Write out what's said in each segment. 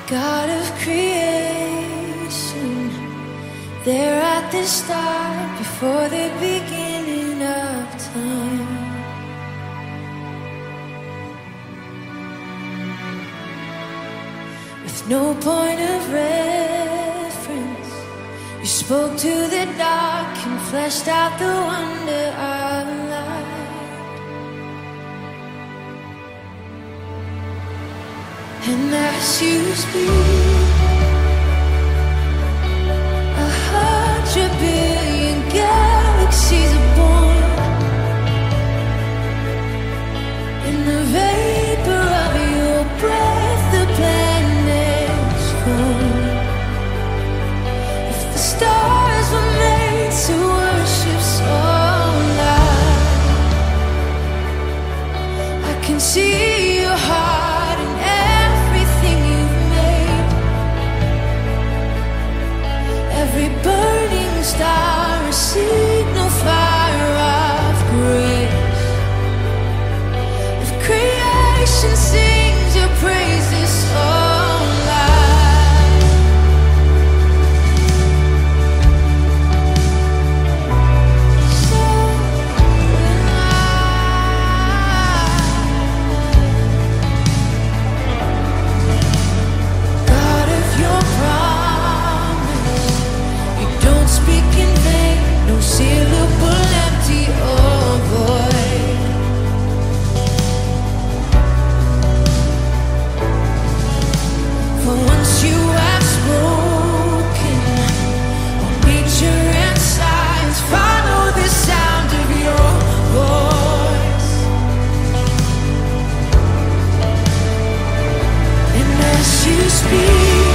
God of creation, there at the start, before the beginning of time. With no point of reference, you spoke to the dark and fleshed out the wonder of life. And as you speak, 100 billion galaxies are born. In the vapor of your breath, the planets form. If the stars were made to worship so light, I can see your heart in everything you've made. Every burning star, a signal fire of grace. If creation sings your praises so loud, so will I. God of your promise, you don't speak in vain, no syllable empty or void. For once you have spoken, all nature and science follow the sound of your voice. And as you speak,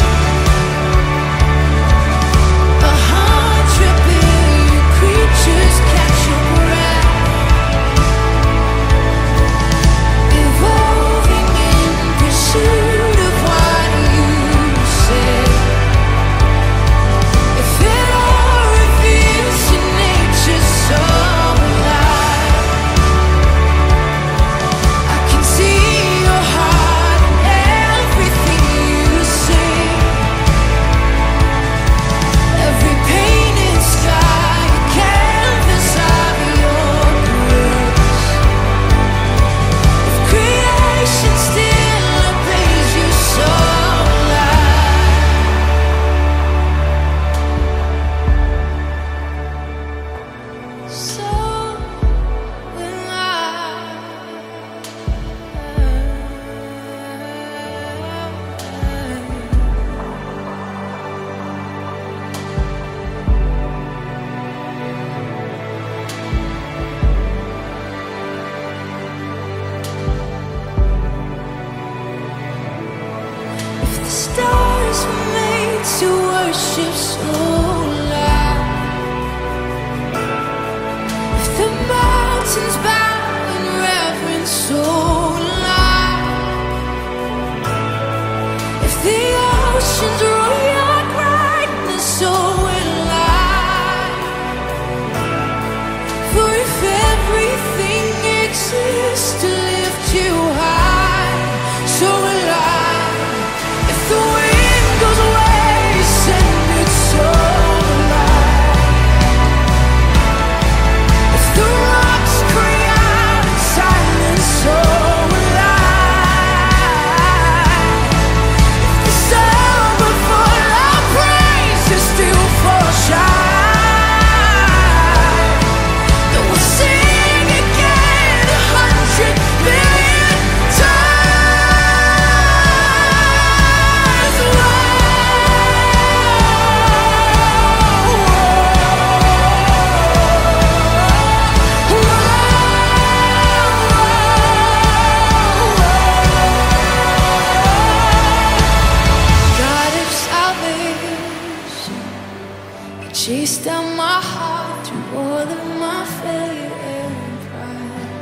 100 billion creatures catch your breath, evolving in pursuit of what you say. If it all reveals your nature so alive, I can see your heart in everything you say. Every painted sky, a canvas of your grace. If creation still obeys you so loud, so will I. If the stars were made to worship so loud, if the mountains bow in reverence so loud, if the oceans roar your greatness, so will I. For if everything exists to lift you high, so will I. If the wind goes away, send it so alive. If the rocks cry out in silence, so will I. If the sun will fall, our praises still fall shine. Then we'll sing again 100 billion times. God of salvation, you chased down my heart through all of my failure and pride.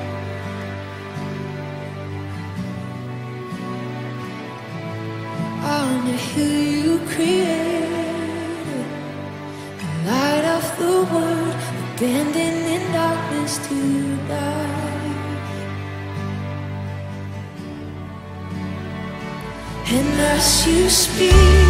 On the hill you created, the light of the world, abandoned in darkness to die. And as you speak,